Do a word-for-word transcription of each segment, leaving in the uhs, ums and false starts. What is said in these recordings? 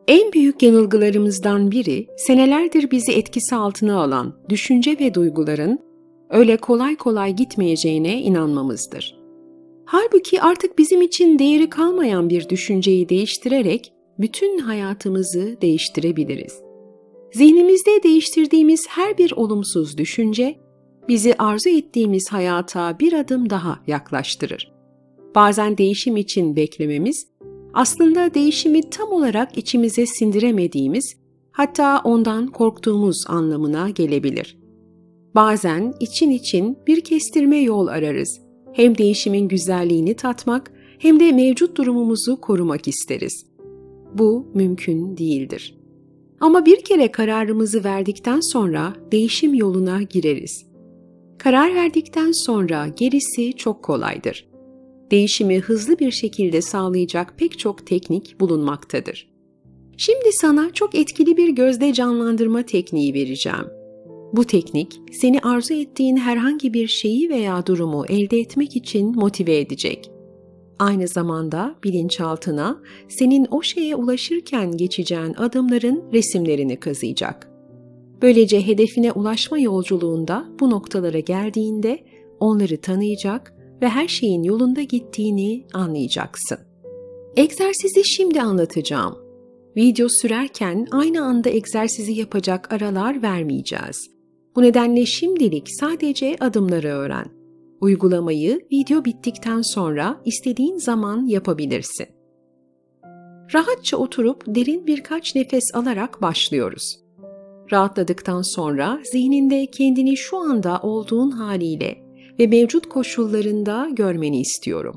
En büyük yanılgılarımızdan biri, senelerdir bizi etkisi altına alan düşünce ve duyguların öyle kolay kolay gitmeyeceğine inanmamızdır. Halbuki artık bizim için değeri kalmayan bir düşünceyi değiştirerek bütün hayatımızı değiştirebiliriz. Zihnimizde değiştirdiğimiz her bir olumsuz düşünce, bizi arzu ettiğimiz hayata bir adım daha yaklaştırır. Bazen değişim için beklememiz, aslında değişimi tam olarak içimize sindiremediğimiz, hatta ondan korktuğumuz anlamına gelebilir. Bazen için için bir kestirme yol ararız. Hem değişimin güzelliğini tatmak, hem de mevcut durumumuzu korumak isteriz. Bu mümkün değildir. Ama bir kere kararımızı verdikten sonra değişim yoluna gireriz. Karar verdikten sonra gerisi çok kolaydır. Değişimi hızlı bir şekilde sağlayacak pek çok teknik bulunmaktadır. Şimdi sana çok etkili bir gözde canlandırma tekniği vereceğim. Bu teknik, seni arzu ettiğin herhangi bir şeyi veya durumu elde etmek için motive edecek. Aynı zamanda bilinçaltına senin o şeye ulaşırken geçeceğin adımların resimlerini kazıyacak. Böylece hedefine ulaşma yolculuğunda bu noktalara geldiğinde onları tanıyacak ve her şeyin yolunda gittiğini anlayacaksın. Egzersizi şimdi anlatacağım. Video sürerken aynı anda egzersizi yapacak aralar vermeyeceğiz. Bu nedenle şimdilik sadece adımları öğren. Uygulamayı video bittikten sonra istediğin zaman yapabilirsin. Rahatça oturup derin birkaç nefes alarak başlıyoruz. Rahatladıktan sonra zihninde kendini şu anda olduğun haliyle ve mevcut koşullarında görmeni istiyorum.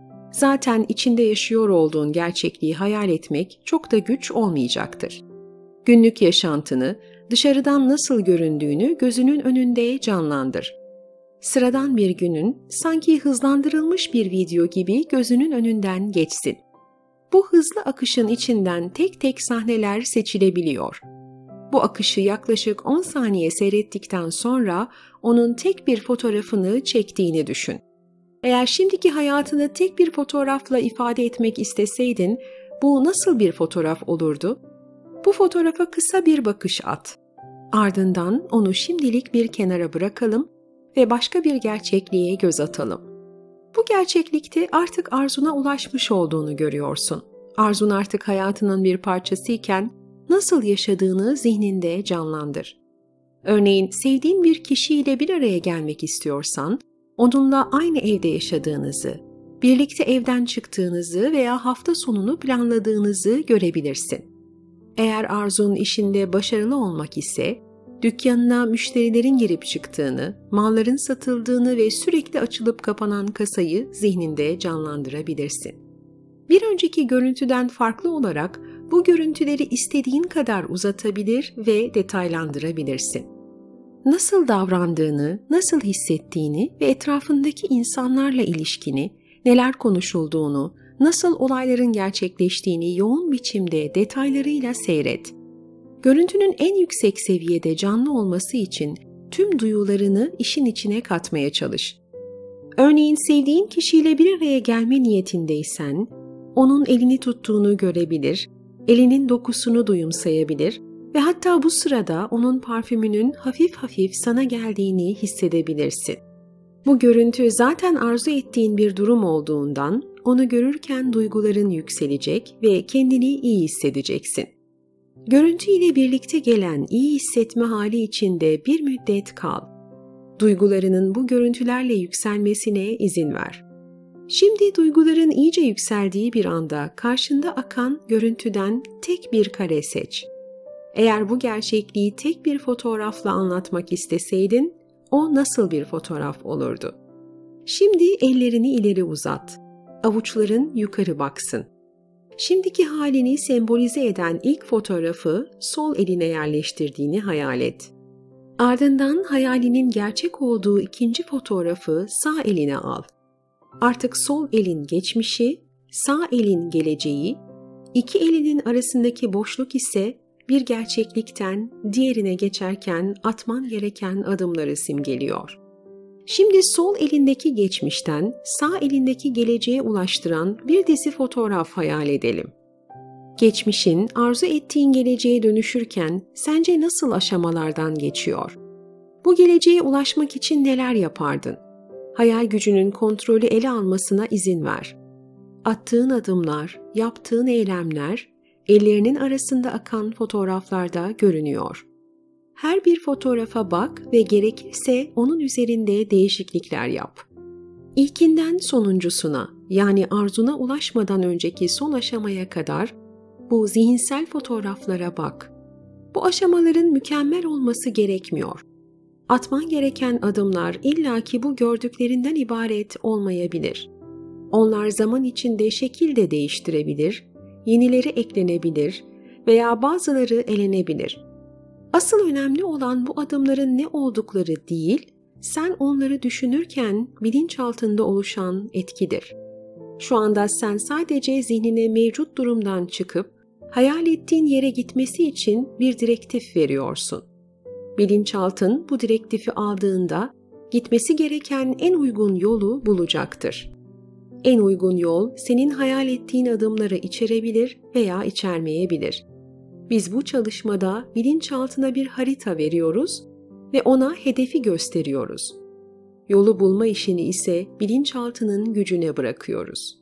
Zaten içinde yaşıyor olduğun gerçekliği hayal etmek çok da güç olmayacaktır. Günlük yaşantını, dışarıdan nasıl göründüğünü gözünün önünde canlandır. Sıradan bir günün sanki hızlandırılmış bir video gibi gözünün önünden geçsin. Bu hızlı akışın içinden tek tek sahneler seçilebiliyor. Bu akışı yaklaşık on saniye seyrettikten sonra onun tek bir fotoğrafını çektiğini düşün. Eğer şimdiki hayatını tek bir fotoğrafla ifade etmek isteseydin, bu nasıl bir fotoğraf olurdu? Bu fotoğrafa kısa bir bakış at. Ardından onu şimdilik bir kenara bırakalım ve başka bir gerçekliğe göz atalım. Bu gerçeklikte artık arzuna ulaşmış olduğunu görüyorsun. Arzun artık hayatının bir parçasıyken nasıl yaşadığını zihninde canlandır. Örneğin sevdiğin bir kişiyle bir araya gelmek istiyorsan, onunla aynı evde yaşadığınızı, birlikte evden çıktığınızı veya hafta sonunu planladığınızı görebilirsin. Eğer arzun işinde başarılı olmak ise, dükkanına müşterilerin girip çıktığını, malların satıldığını ve sürekli açılıp kapanan kasayı zihninde canlandırabilirsin. Bir önceki görüntüden farklı olarak bu görüntüleri istediğin kadar uzatabilir ve detaylandırabilirsin. Nasıl davrandığını, nasıl hissettiğini ve etrafındaki insanlarla ilişkini, neler konuşulduğunu, nasıl olayların gerçekleştiğini yoğun biçimde detaylarıyla seyret. Görüntünün en yüksek seviyede canlı olması için tüm duyularını işin içine katmaya çalış. Örneğin sevdiğin kişiyle bir araya gelme niyetindeysen, onun elini tuttuğunu görebilir, elinin dokusunu duyumsayabilir ve hatta bu sırada onun parfümünün hafif hafif sana geldiğini hissedebilirsin. Bu görüntü zaten arzu ettiğin bir durum olduğundan onu görürken duyguların yükselecek ve kendini iyi hissedeceksin. Görüntü ile birlikte gelen iyi hissetme hali içinde bir müddet kal. Duygularının bu görüntülerle yükselmesine izin ver. Şimdi duyguların iyice yükseldiği bir anda karşında akan görüntüden tek bir kare seç. Eğer bu gerçekliği tek bir fotoğrafla anlatmak isteseydin, o nasıl bir fotoğraf olurdu? Şimdi ellerini ileri uzat. Avuçların yukarı baksın. Şimdiki halini sembolize eden ilk fotoğrafı sol eline yerleştirdiğini hayal et. Ardından hayalinin gerçek olduğu ikinci fotoğrafı sağ eline al. Artık sol elin geçmişi, sağ elin geleceği, iki elinin arasındaki boşluk ise bir gerçeklikten diğerine geçerken atman gereken adımları simgeliyor. Şimdi sol elindeki geçmişten sağ elindeki geleceğe ulaştıran bir dizi fotoğraf hayal edelim. Geçmişin arzu ettiğin geleceğe dönüşürken sence nasıl aşamalardan geçiyor? Bu geleceğe ulaşmak için neler yapardın? Hayal gücünün kontrolü ele almasına izin ver. Attığın adımlar, yaptığın eylemler, ellerinin arasında akan fotoğraflarda görünüyor. Her bir fotoğrafa bak ve gerekirse onun üzerinde değişiklikler yap. İlkinden sonuncusuna, yani arzuna ulaşmadan önceki son aşamaya kadar bu zihinsel fotoğraflara bak. Bu aşamaların mükemmel olması gerekmiyor. Atman gereken adımlar illaki bu gördüklerinden ibaret olmayabilir. Onlar zaman içinde şekil de değiştirebilir, yenileri eklenebilir veya bazıları elenebilir. Asıl önemli olan bu adımların ne oldukları değil, sen onları düşünürken bilinçaltında oluşan etkidir. Şu anda sen sadece zihnine mevcut durumdan çıkıp, hayal ettiğin yere gitmesi için bir direktif veriyorsun. Bilinçaltın bu direktifi aldığında gitmesi gereken en uygun yolu bulacaktır. En uygun yol senin hayal ettiğin adımları içerebilir veya içermeyebilir. Biz bu çalışmada bilinçaltına bir harita veriyoruz ve ona hedefi gösteriyoruz. Yolu bulma işini ise bilinçaltının gücüne bırakıyoruz.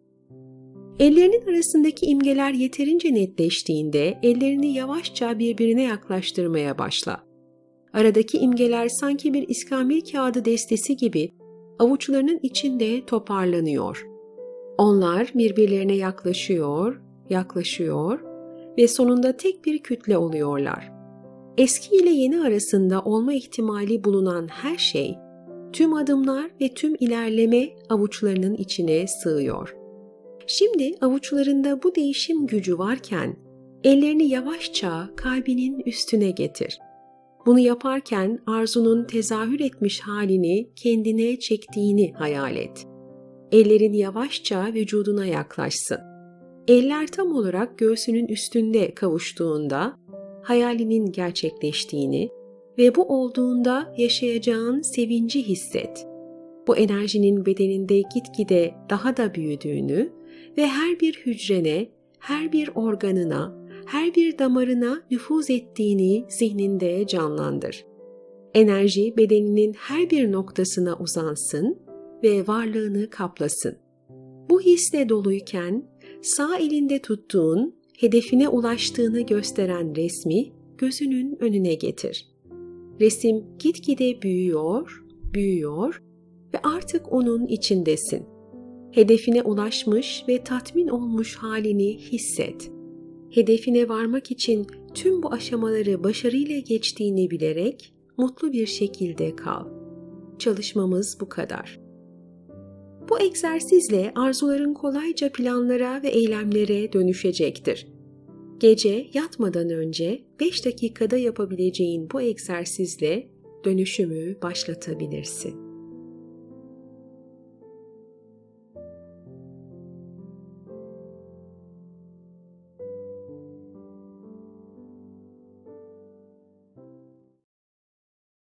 Ellerinin arasındaki imgeler yeterince netleştiğinde ellerini yavaşça birbirine yaklaştırmaya başla. Aradaki imgeler sanki bir iskambil kağıdı destesi gibi avuçlarının içinde toparlanıyor. Onlar birbirlerine yaklaşıyor, yaklaşıyor ve sonunda tek bir kütle oluyorlar. Eski ile yeni arasında olma ihtimali bulunan her şey, tüm adımlar ve tüm ilerleme avuçlarının içine sığıyor. Şimdi avuçlarında bu değişim gücü varken, ellerini yavaşça kalbinin üstüne getir. Bunu yaparken arzunun tezahür etmiş halini kendine çektiğini hayal et. Ellerin yavaşça vücuduna yaklaşsın. Eller tam olarak göğsünün üstünde kavuştuğunda, hayalinin gerçekleştiğini ve bu olduğunda yaşayacağın sevinci hisset. Bu enerjinin bedeninde gitgide daha da büyüdüğünü ve her bir hücrene, her bir organına, her bir damarına nüfuz ettiğini zihninde canlandır. Enerji bedeninin her bir noktasına uzansın ve varlığını kaplasın. Bu hisle doluyken sağ elinde tuttuğun, hedefine ulaştığını gösteren resmi gözünün önüne getir. Resim gitgide büyüyor, büyüyor ve artık onun içindesin. Hedefine ulaşmış ve tatmin olmuş halini hisset. Hedefine varmak için tüm bu aşamaları başarıyla geçtiğini bilerek mutlu bir şekilde kal. Çalışmamız bu kadar. Bu egzersizle arzuların kolayca planlara ve eylemlere dönüşecektir. Gece yatmadan önce beş dakikada yapabileceğin bu egzersizle dönüşümü başlatabilirsin.